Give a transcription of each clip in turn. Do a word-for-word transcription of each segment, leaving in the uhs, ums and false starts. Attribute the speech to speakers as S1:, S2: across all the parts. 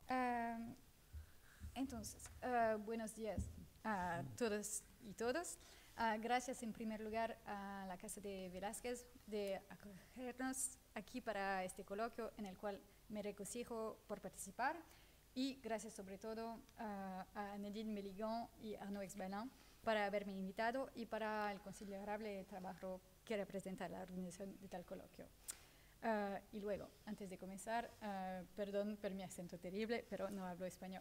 S1: Ah, entonces, ah, buenos días a todos y todas. Ah, gracias en primer lugar a la Casa de Velázquez de acogernos aquí para este coloquio en el cual me regocijo por participar, y gracias sobre todo ah, a Nadine Méligan y Arnaud Exbalin para haberme invitado y para el considerable trabajo que representa la organización de tal coloquio. Uh, y luego, antes de comenzar, uh, perdón por mi acento terrible, pero no hablo español.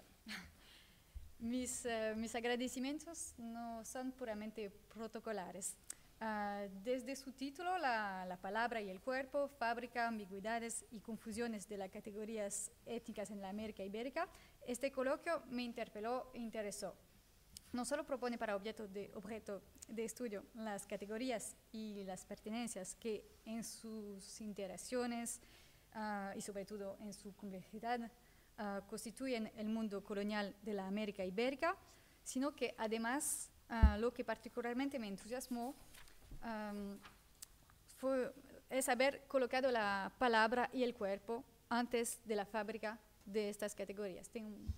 S1: mis, uh, mis agradecimientos no son puramente protocolares. Uh, desde su título, la, la palabra y el cuerpo, fábrica, ambigüedades y confusiones de las categorías étnicas en la América Ibérica, este coloquio me interpeló e interesó. No solo propone para objeto de, objeto de estudio las categorías y las pertenencias que en sus interacciones uh, y sobre todo en su complejidad uh, constituyen el mundo colonial de la América Ibérica, sino que además uh, lo que particularmente me entusiasmó um, fue, es haber colocado la palabra y el cuerpo antes de la fábrica de estas categorías. Tengo un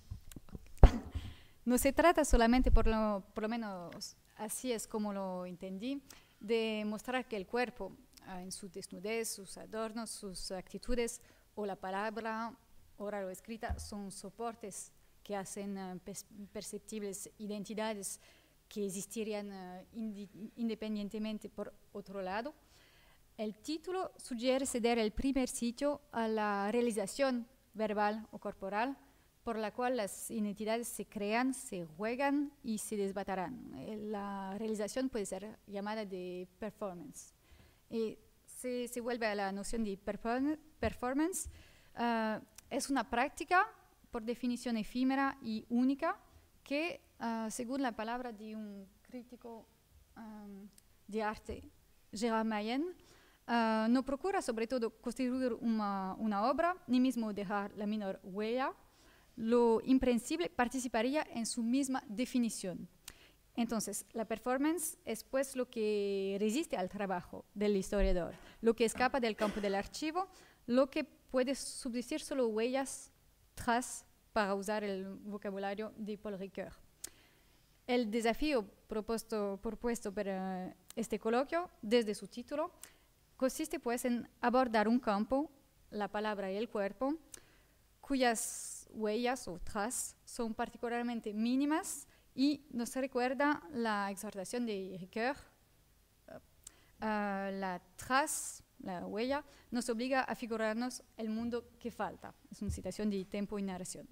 S1: No se trata solamente, por lo, por lo menos así es como lo entendí, de mostrar que el cuerpo, uh, en su desnudez, sus adornos, sus actitudes, o la palabra oral o escrita, son soportes que hacen uh, perceptibles identidades que existirían uh, indi independientemente por otro lado. El título sugiere ceder el primer sitio a la realización verbal o corporal, por la cual las identidades se crean, se juegan y se desbatarán. La realización puede ser llamada de performance. Y se, se vuelve a la noción de perform performance. Uh, es una práctica, por definición efímera y única, que, uh, según la palabra de un crítico um, de arte, Gérard Mayen, uh, no procura sobre todo construir una, una obra, ni mismo dejar la menor huella. Lo imprensible participaría en su misma definición. Entonces, la performance es pues lo que resiste al trabajo del historiador, lo que escapa del campo del archivo, lo que puede subsistir solo huellas, tras, para usar el vocabulario de Paul Ricoeur. El desafío propuesto, propuesto para este coloquio, desde su título, consiste pues en abordar un campo, la palabra y el cuerpo, cuyas huellas o tras son particularmente mínimas, y nos recuerda la exhortación de Ricoeur. Uh, la tras, la huella, nos obliga a figurarnos el mundo que falta. Es una citación de Tempo y Narración.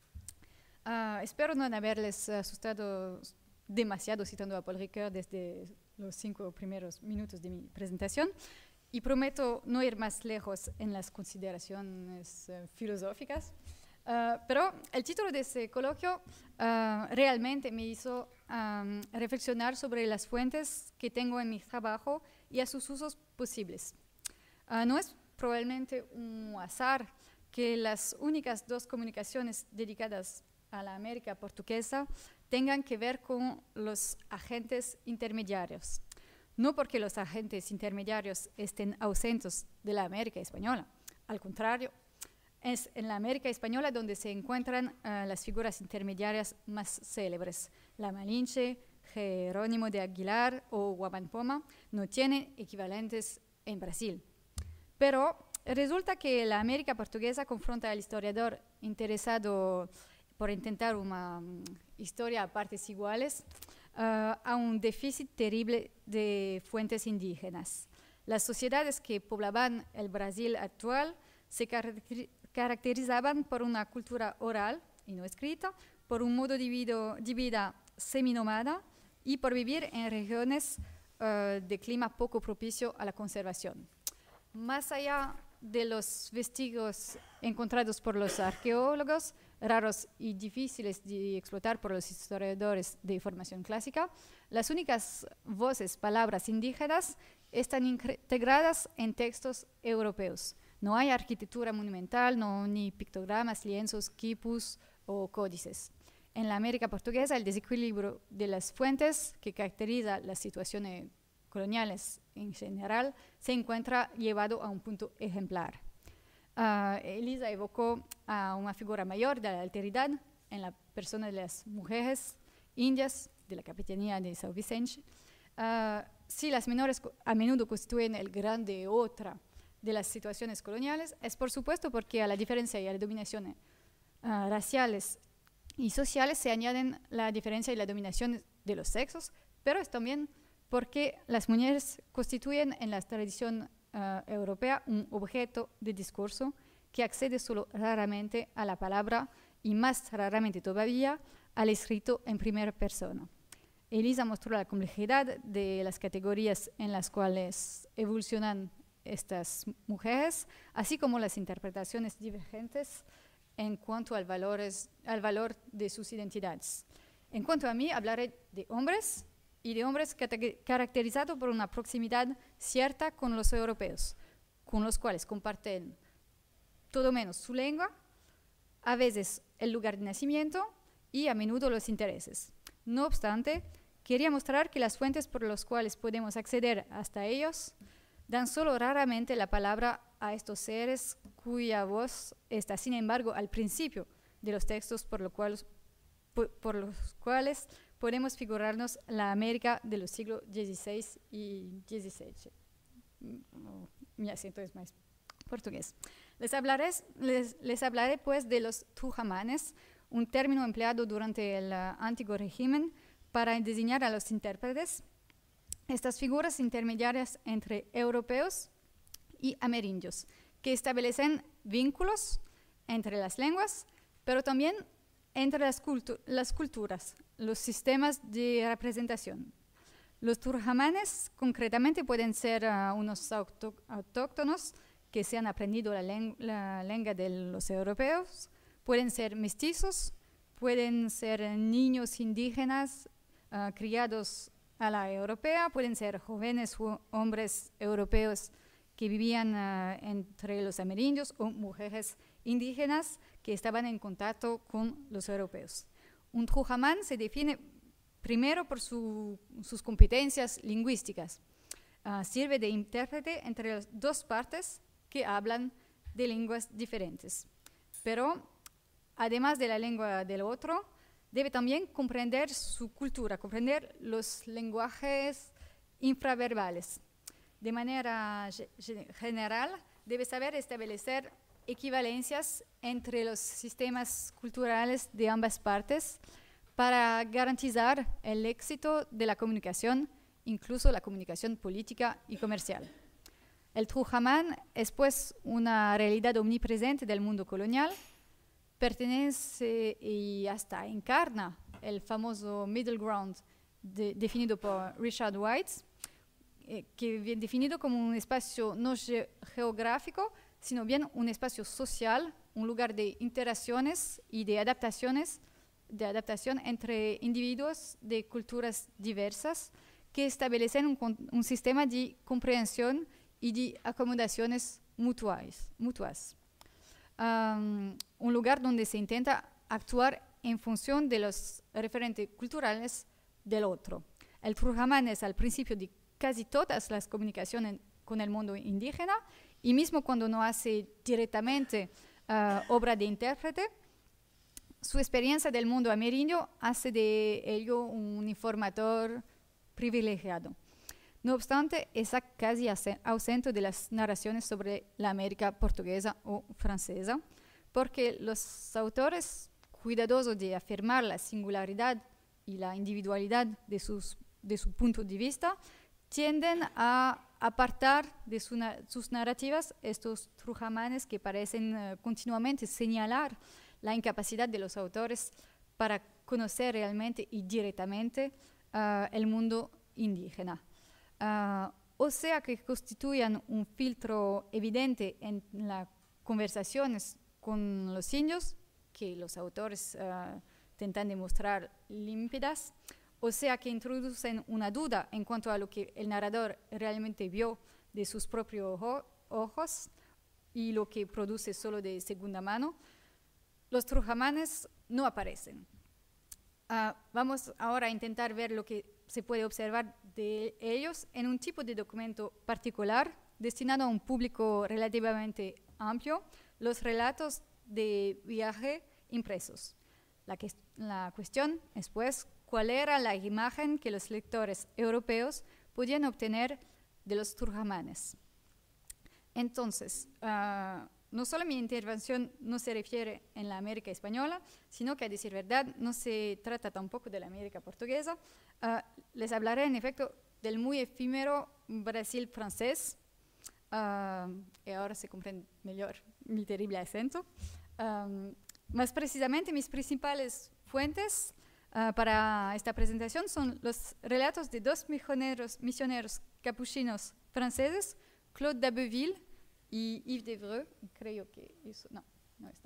S1: Uh, espero no haberles asustado demasiado citando a Paul Ricoeur desde los cinco primeros minutos de mi presentación, y prometo no ir más lejos en las consideraciones uh, filosóficas. Uh, pero el título de este coloquio uh, realmente me hizo um, reflexionar sobre las fuentes que tengo en mi trabajo y a sus usos posibles. Uh, no es probablemente un azar que las únicas dos comunicaciones dedicadas a la América portuguesa tengan que ver con los agentes intermediarios. No porque los agentes intermediarios estén ausentes de la América española, al contrario. Es en la América española donde se encuentran uh, las figuras intermediarias más célebres. La Malinche, Jerónimo de Aguilar o Guamán Poma no tienen equivalentes en Brasil. Pero resulta que la América portuguesa confronta al historiador interesado por intentar una um, historia a partes iguales uh, a un déficit terrible de fuentes indígenas. Las sociedades que poblaban el Brasil actual se caracterizan caracterizaban por una cultura oral y no escrita, por un modo de vida, de vida seminómada y por vivir en regiones uh, de clima poco propicio a la conservación. Más allá de los vestigios encontrados por los arqueólogos, raros y difíciles de explotar por los historiadores de formación clásica, las únicas voces, palabras indígenas están integradas en textos europeos. No hay arquitectura monumental, no, ni pictogramas, lienzos, quipus o códices. En la América portuguesa, el desequilibrio de las fuentes que caracteriza las situaciones coloniales en general se encuentra llevado a un punto ejemplar. uh, Elisa evocó a una figura mayor de la alteridad en la persona de las mujeres indias de la capitanía de São Vicente. Uh, si las menores a menudo constituyen el grande otra de las situaciones coloniales, es por supuesto porque a la diferencia y a la dominación uh, raciales y sociales se añaden la diferencia y la dominación de los sexos, pero es también porque las mujeres constituyen en la tradición uh, europea un objeto de discurso que accede solo raramente a la palabra y más raramente todavía al escrito en primera persona. Elisa mostró la complejidad de las categorías en las cuales evolucionan estas mujeres, así como las interpretaciones divergentes en cuanto al, valores, al valor de sus identidades. En cuanto a mí, hablaré de hombres y de hombres caracterizados por una proximidad cierta con los europeos, con los cuales comparten todo menos su lengua, a veces el lugar de nacimiento y a menudo los intereses. No obstante, quería mostrar que las fuentes por las cuales podemos acceder hasta ellos dan solo raramente la palabra a estos seres cuya voz está, sin embargo, al principio de los textos por, lo cual, por, por los cuales podemos figurarnos la América de los siglos dieciséis y diecisiete. No, mi acento es más portugués. Les hablaré, les, les hablaré pues de los tujamanes, un término empleado durante el uh, antiguo régimen para designar a los intérpretes, estas figuras intermediarias entre europeos y amerindios, que establecen vínculos entre las lenguas, pero también entre las, cultu las culturas, los sistemas de representación. Los turjamanes concretamente pueden ser uh, unos auto autóctonos que se han aprendido la, len la lengua de los europeos, pueden ser mestizos, pueden ser niños indígenas uh, criados a la europea, pueden ser jóvenes hombres europeos que vivían uh, entre los amerindios o mujeres indígenas que estaban en contacto con los europeos. Un tujamán se define primero por su, sus competencias lingüísticas. Uh, sirve de intérprete entre las dos partes que hablan de lenguas diferentes. Pero, además de la lengua del otro, debe también comprender su cultura, comprender los lenguajes infraverbales. De manera general, debe saber establecer equivalencias entre los sistemas culturales de ambas partes para garantizar el éxito de la comunicación, incluso la comunicación política y comercial. El tujamán es pues una realidad omnipresente del mundo colonial, pertenece y hasta encarna el famoso middle ground de, definido por Richard White, eh, que viene definido como un espacio no ge geográfico, sino bien un espacio social, un lugar de interacciones y de adaptaciones, de adaptación entre individuos de culturas diversas que establecen un, un sistema de comprensión y de acomodaciones mutuas. mutuas. Um, un lugar donde se intenta actuar en función de los referentes culturales del otro. El tujamán es al principio de casi todas las comunicaciones con el mundo indígena y mismo cuando no hace directamente uh, obra de intérprete, su experiencia del mundo amerindio hace de ello un informador privilegiado. No obstante, está casi ausente de las narraciones sobre la América portuguesa o francesa, porque los autores, cuidadosos de afirmar la singularidad y la individualidad de, sus, de su punto de vista, tienden a apartar de su na sus narrativas estos tujamanes que parecen uh, continuamente señalar la incapacidad de los autores para conocer realmente y directamente uh, el mundo indígena. Uh, o sea que constituyan un filtro evidente en las conversaciones con los indios, que los autores uh, intentan demostrar límpidas, o sea que introducen una duda en cuanto a lo que el narrador realmente vio de sus propios ojo ojos y lo que produce solo de segunda mano. Los tujamanes no aparecen. Uh, vamos ahora a intentar ver lo que se puede observar de ellos en un tipo de documento particular destinado a un público relativamente amplio, los relatos de viaje impresos. La, que, la cuestión es, pues, cuál era la imagen que los lectores europeos podían obtener de los turjamanes. Entonces, uh, no solo mi intervención no se refiere en la América española, sino que, a decir verdad, no se trata tampoco de la América portuguesa. Uh, les hablaré, en efecto, del muy efímero Brasil francés, uh, y ahora se comprende mejor mi terrible acento. Um, más precisamente, mis principales fuentes uh, para esta presentación son los relatos de dos misioneros, misioneros capuchinos franceses, Claude d'Abbeville y Yves d'Evreux. Creo que eso, no, no está.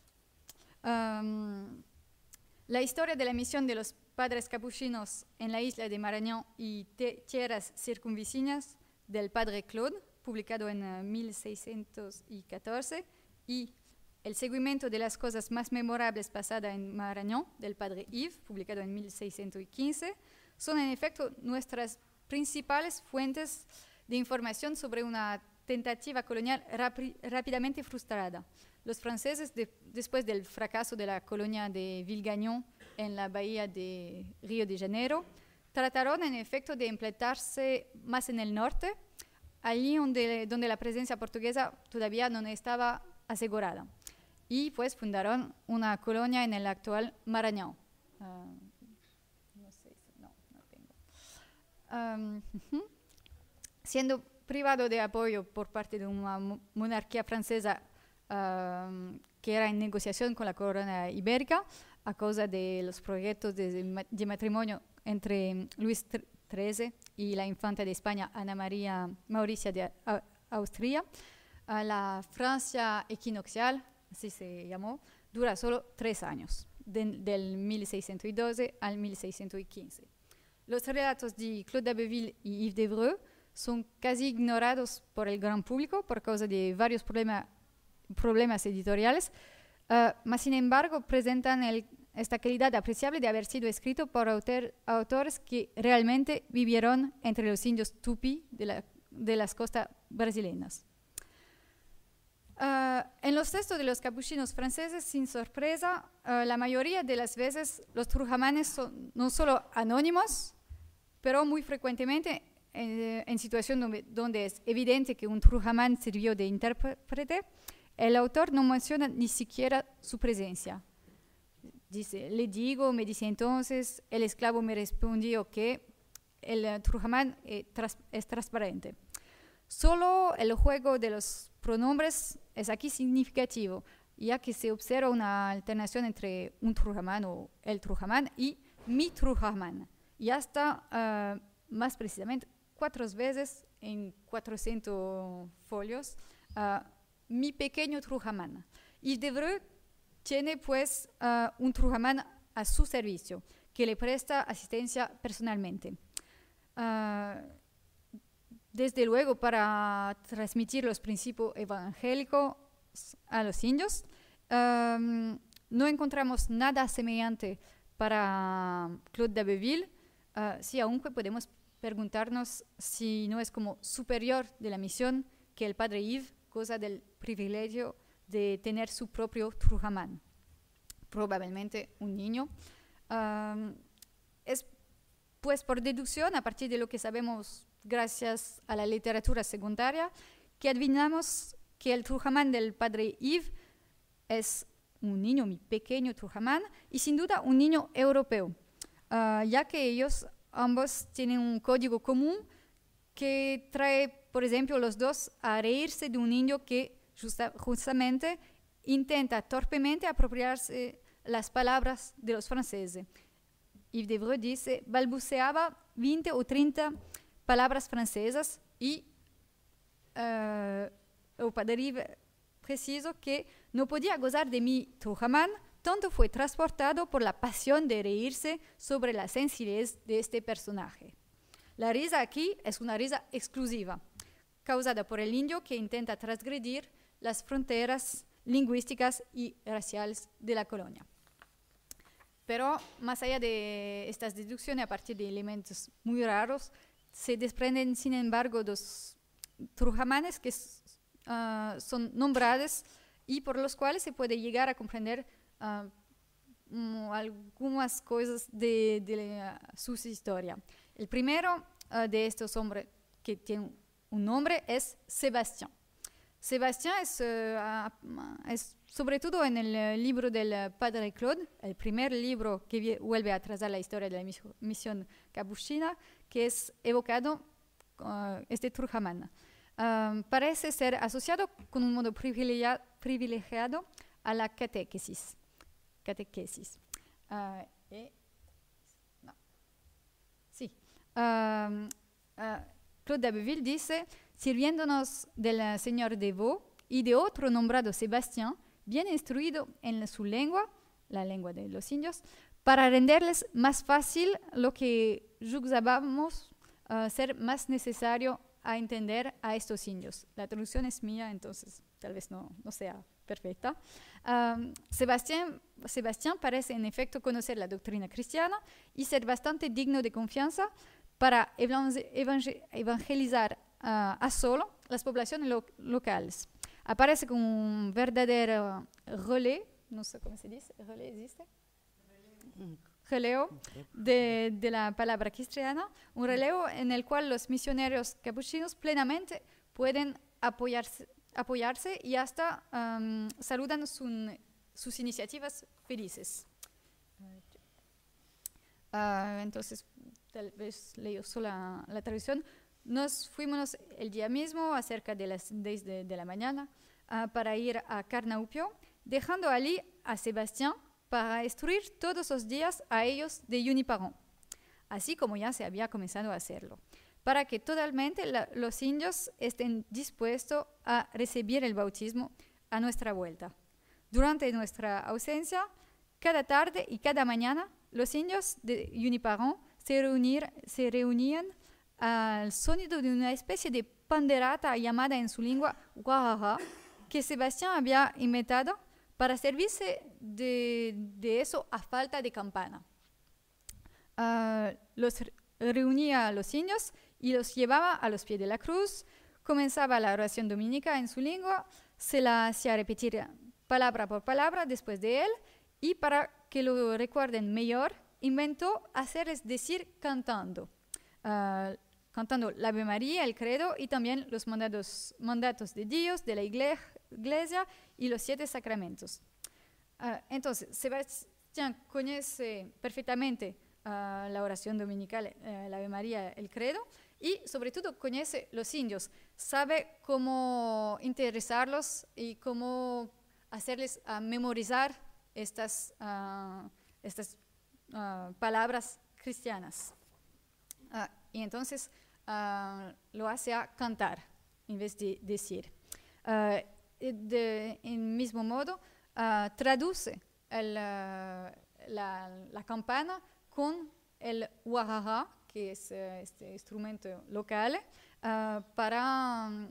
S1: Um, la historia de la misión de los padres capuchinos en la isla de Marañón y tierras circunvecinas del padre Claude, publicado en uh, mil seiscientos catorce, y El seguimiento de las cosas más memorables pasadas en Marañón, del padre Yves, publicado en mil seiscientos quince, son en efecto nuestras principales fuentes de información sobre una tentativa colonial rápidamente frustrada. Los franceses, de, después del fracaso de la colonia de Villegagnon en la bahía de Río de Janeiro, trataron en efecto de implantarse más en el norte, allí donde, donde la presencia portuguesa todavía no estaba asegurada. Y pues fundaron una colonia en el actual Marañón. Uh, no sé si, no, no tengo. Um, uh-huh. Siendo privado de apoyo por parte de una monarquía francesa um, que era en negociación con la corona ibérica a causa de los proyectos de, de matrimonio entre Luis trece y la infanta de España, Ana María Mauricia de uh, Austria, uh, la Francia equinoccial, así se llamó, dura solo tres años, de, del mil seiscientos doce al mil seiscientos quince. Los relatos de Claude d'Abbeville y Yves d'Evreux son casi ignorados por el gran público por causa de varios problema, problemas editoriales, uh, mas sin embargo presentan el, esta calidad apreciable de haber sido escrito por autor, autores que realmente vivieron entre los indios tupi de, la, de las costas brasileñas. Uh, en los textos de los capuchinos franceses, sin sorpresa, uh, la mayoría de las veces los turjamanes son no solo anónimos, pero muy frecuentemente eh, en situación donde, donde es evidente que un turjamán sirvió de intérprete, el autor no menciona ni siquiera su presencia. Dice, le digo, me dice entonces, el esclavo me respondió que el uh, turjamán eh, tras, es transparente. Solo el juego de los pronombres es aquí significativo, ya que se observa una alternación entre un turjamán o el turjamán y mi turjamán. Y hasta, uh, más precisamente, cuatro veces en cuatrocientos folios, uh, mi pequeño turjamán. Y d'Evreux tiene pues uh, un turjamán a su servicio, que le presta asistencia personalmente. Uh, Desde luego, para transmitir los principios evangélicos a los indios, um, no encontramos nada semejante para Claude d'Abbeville, uh, si aunque podemos preguntarnos si no es como superior de la misión que el padre Yves goza del privilegio de tener su propio turjamán, probablemente un niño. Um, es pues por deducción, a partir de lo que sabemos gracias a la literatura secundaria, que adivinamos que el turjamán del padre Yves es un niño, mi pequeño turjamán, y sin duda un niño europeo, uh, ya que ellos ambos tienen un código común que trae, por ejemplo, los dos a reírse de un niño que justa, justamente intenta torpemente apropiarse las palabras de los franceses. Yves d'Evreux dice, balbuceaba veinte o treinta palabras francesas y uh, el padre Yves preciso que no podía gozar de mi turjamán, tanto fue transportado por la pasión de reírse sobre la sencillez de este personaje. La risa aquí es una risa exclusiva, causada por el indio que intenta transgredir las fronteras lingüísticas y raciales de la colonia. Pero más allá de estas deducciones a partir de elementos muy raros, se desprenden, sin embargo, dos turjamanes que uh, son nombrados y por los cuales se puede llegar a comprender uh, um, algunas cosas de, de uh, su historia. El primero uh, de estos hombres que tiene un nombre es Sebastián. Sebastián es, uh, es sobre todo en el libro del Padre Claude, el primer libro que vuelve a trazar la historia de la misión capuchina, que es evocado uh, este Turjaman. Um, parece ser asociado con un modo privilegiado, privilegiado a la catequesis. catequesis. Uh, eh, no. Sí. Um, uh, Claude d'Abbeville dice, sirviéndonos del señor de Vaux y de otro nombrado Sebastián, bien instruido en su lengua, la lengua de los indios, para renderles más fácil lo que juzgábamos uh, ser más necesario a entender a estos indios. La traducción es mía, entonces tal vez no, no sea perfecta. Um, Sebastián, Sebastián parece en efecto conocer la doctrina cristiana y ser bastante digno de confianza para evangelizar uh, a solo las poblaciones lo locales. Aparece como un verdadero relé, no sé cómo se dice, relé existe, releo de, de la palabra cristiana, un releo en el cual los misioneros capuchinos plenamente pueden apoyarse, apoyarse y hasta um, saludan su, sus iniciativas felices. Uh, entonces, tal vez leo solo la, la traducción. Nos fuimos el día mismo, a cerca de las seis de, de la mañana, uh, para ir a Carnaupio, dejando allí a Sebastián para instruir todos los días a ellos de Juniparon, así como ya se había comenzado a hacerlo, para que totalmente la, los indios estén dispuestos a recibir el bautismo a nuestra vuelta. Durante nuestra ausencia, cada tarde y cada mañana, los indios de Juniparon se, reunir, se reunían al sonido de una especie de pandereta llamada en su lengua guajaja, que Sebastián había inventado para servirse de, de eso a falta de campana. Uh, los reunía a los indios y los llevaba a los pies de la cruz, comenzaba la oración dominica en su lengua, se la hacía repetir palabra por palabra después de él, y para que lo recuerden mejor, inventó hacerles decir cantando, uh, cantando la Ave María, el credo y también los mandatos, mandatos de Dios, de la iglesia y los siete sacramentos. Uh, entonces, Sebastián conoce perfectamente uh, la oración dominical, uh, la Ave María, el credo, y sobre todo conoce los indios, sabe cómo interesarlos y cómo hacerles uh, memorizar estas, uh, estas uh, palabras cristianas. Uh, y entonces uh, lo hace a cantar en vez de decir. Uh, de, en mismo modo, uh, traduce el, uh, la, la campana con el guajaja, que es uh, este instrumento local, uh, para, um,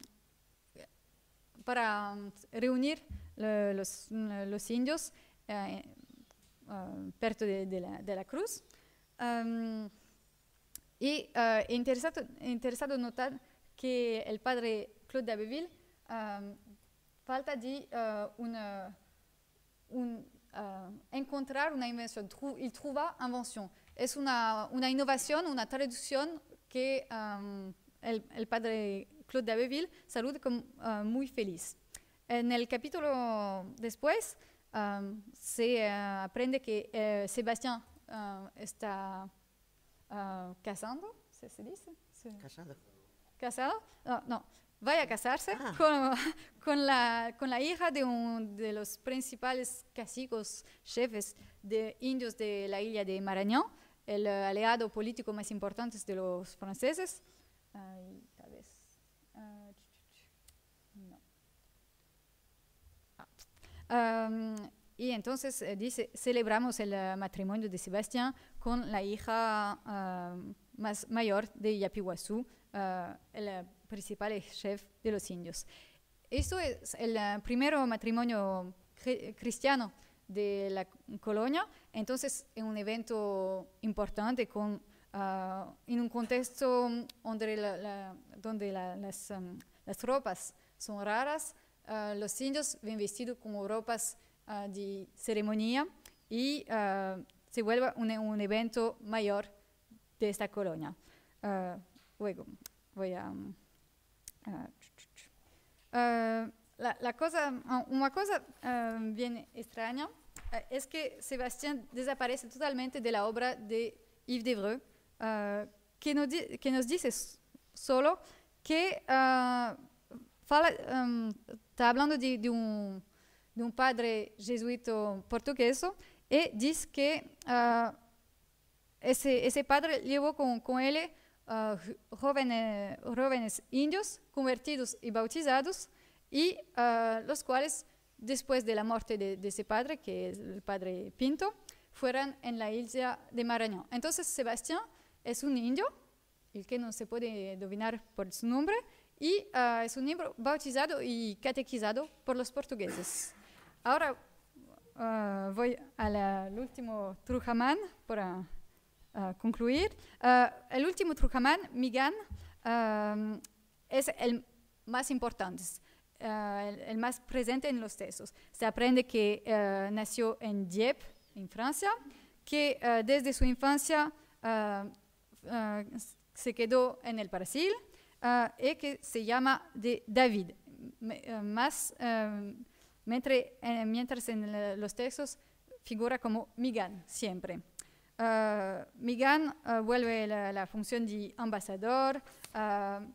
S1: para um, reunir uh, los, uh, los indios uh, uh, perto de, de, la, de la cruz. Um, y uh, interesado, interesado notar que el padre Claude d'Abbeville um, falta de uh, una, un, uh, encontrar una invención. Tru il trouva invention. Es una, una innovación, una traducción que um, el, el padre Claude d'Abbeville saluda como uh, muy feliz. En el capítulo después um, se uh, aprende que uh, Sebastián uh, está uh, casando, ¿se, se dice? Sí.
S2: Casado.
S1: ¿Casado? No, no. Vaya a casarse
S2: Ah.
S1: con, con, la, con la hija de uno de los principales caciques, jefes de indios de la isla de Marañón, el uh, aliado político más importante de los franceses. Uh, tal vez. Uh, no. Ah. Um, y entonces eh, dice, celebramos el uh, matrimonio de Sebastián con la hija uh, más mayor de Yapiguazú, uh, el uh, principal chef de los indios. Esto es el uh, primer matrimonio cri cristiano de la colonia, entonces es un evento importante con, uh, en un contexto donde, la, la, donde la, las, um, las tropas son raras, uh, los indios ven vestidos con ropas uh, de ceremonia y uh, se vuelve un, un evento mayor de esta colonia. Uh, luego, voy a... Um, uh, uh, la, la cosa, una cosa uh, bien extraña uh, es que Sebastián desaparece totalmente de la obra de Yves Devreux, uh, que, nos di, que nos dice solo que uh, fala, um, está hablando de, de, un, de un padre jesuita portugués y dice que uh, ese, ese padre llevó con, con él uh, jóvenes, jóvenes indios convertidos y bautizados y uh, los cuales después de la muerte de, de ese padre, que es el padre Pinto, fueran en la isla de Marañón. Entonces Sebastián es un indio, el que no se puede adivinar por su nombre, y uh, es un indio bautizado y catequizado por los portugueses. Ahora uh, voy al último Trujamán para uh, concluir. Uh, el último Trujamán, Miguel, uh, es el más importante. Uh, el, el más presente en los textos. Se aprende que uh, nació en Dieppe, en Francia, que uh, desde su infancia uh, uh, se quedó en el Brasil uh, y que se llama de David. Me, uh, más, uh, mientras, eh, mientras en el, los textos figura como Miguel siempre. Uh, Miguel uh, vuelve la, la función de ambasador, uh,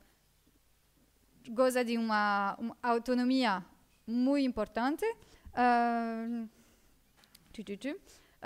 S1: goza de una, una autonomía muy importante uh, tu, tu, tu, uh,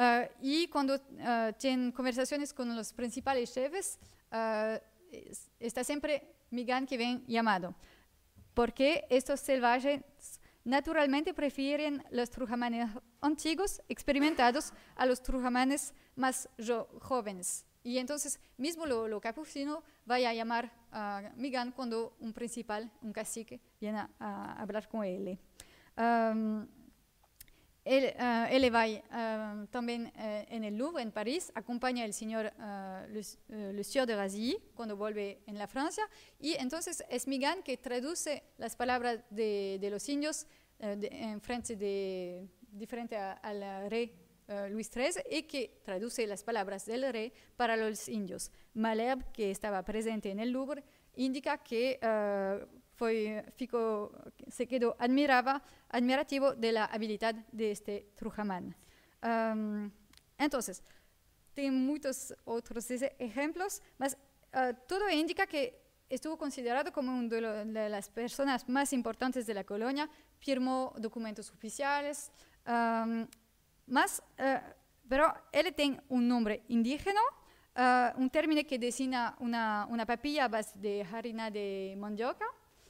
S1: y cuando uh, tiene conversaciones con los principales jefes uh, está siempre Miguel que ven llamado porque estos salvajes naturalmente prefieren los trujamanes antiguos experimentados a los trujamanes más jo jóvenes. Y entonces, mismo lo, lo capuchino va a llamar a Miguel cuando un principal, un cacique, viene a, a hablar con él. Um, él, uh, él va uh, también uh, en el Louvre, en París, acompaña al señor uh, le, uh, le Sieur de Razilly cuando vuelve en la Francia. Y entonces es Miguel que traduce las palabras de, de los indios uh, de, en frente, de, de frente al rey Uh, Luis trece y que traduce las palabras del rey para los indios. Malherbe, que estaba presente en el Louvre, indica que uh, fue, fico, se quedó admiraba, admirativo de la habilidad de este Trujamán. Um, entonces, tengo muchos otros ejemplos, mas uh, todo indica que estuvo considerado como una de, lo, de las personas más importantes de la colonia, firmó documentos oficiales, um, Más, uh, pero él tiene un nombre indígena, uh, un término que designa una, una papilla a base de harina de mandioca,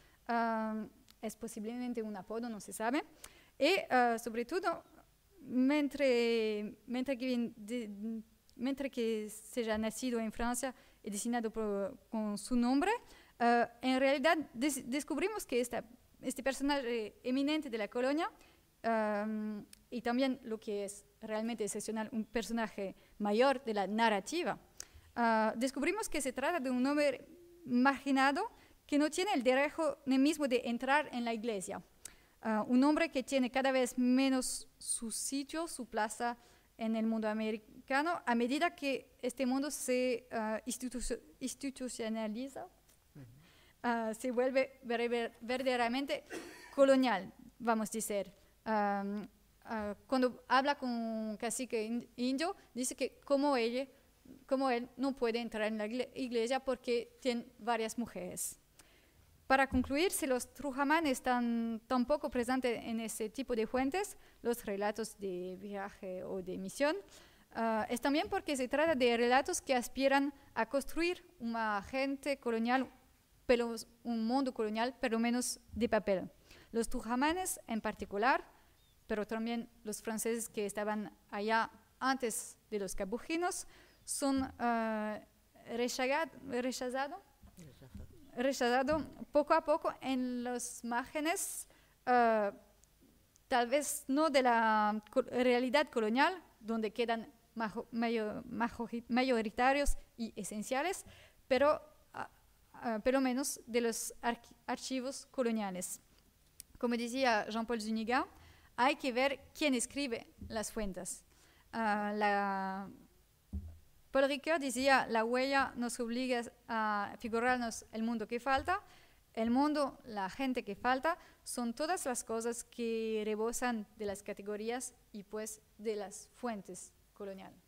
S1: uh, es posiblemente un apodo, no se sabe, y uh, sobre todo, mientras, mientras, que, de, mientras que se haya nacido en Francia y designado por, con su nombre, uh, en realidad des, descubrimos que esta, este personaje eminente de la colonia Um, y también lo que es realmente excepcional, un personaje mayor de la narrativa, uh, descubrimos que se trata de un hombre marginado que no tiene el derecho ni mismo de entrar en la iglesia, uh, un hombre que tiene cada vez menos su sitio, su plaza en el mundo americano a medida que este mundo se uh, institu institucionaliza, uh, se vuelve ver verdaderamente colonial, vamos a decir. Um, uh, cuando habla con un cacique indio, dice que como, ella, como él no puede entrar en la iglesia porque tiene varias mujeres. Para concluir, si los Trujamán están tan poco presentes en ese tipo de fuentes, los relatos de viaje o de misión, uh, es también porque se trata de relatos que aspiran a construir una gente colonial, pero un mundo colonial, pero menos de papel. Los Trujamanes en particular, pero también los franceses que estaban allá antes de los capuchinos, son uh, rechazados rechazado, rechazado poco a poco en los márgenes, uh, tal vez no de la co realidad colonial, donde quedan majo, mayor, mayoritarios y esenciales, pero, uh, uh, pero menos de los arch archivos coloniales. como decía Jean-Paul Zúñiga, hay que ver quién escribe las fuentes. Uh, la, Paul Ricoeur decía, la huella nos obliga a figurarnos el mundo que falta. El mundo, la gente que falta, son todas las cosas que rebosan de las categorías y pues de las fuentes coloniales.